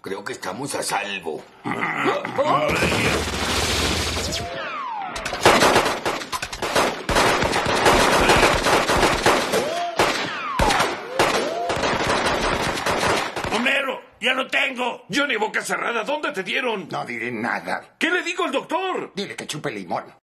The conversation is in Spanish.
Creo que estamos a salvo. ¡Homero! ¡Ya lo tengo! Johnny Boca Cerrada, ¿dónde te dieron? No diré nada. ¿Qué le digo al doctor? Dile que chupe limón.